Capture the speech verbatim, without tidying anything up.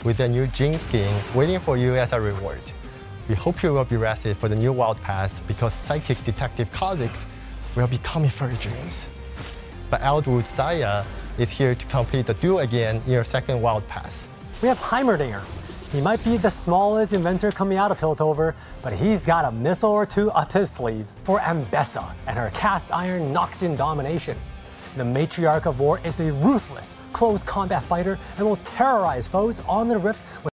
with a new Jin skin waiting for you as a reward. We hope you will be rested for the new Wild Pass because Psychic Detective Kha'Zix will be coming for your dreams. But Eldwood Zaya is here to complete the duel again in your second Wild Pass. We have Heimerdinger. He might be the smallest inventor coming out of Piltover, but he's got a missile or two up his sleeves for Ambessa and her cast iron Noxian domination. The Matriarch of War is a ruthless, close combat fighter and will terrorize foes on the Rift with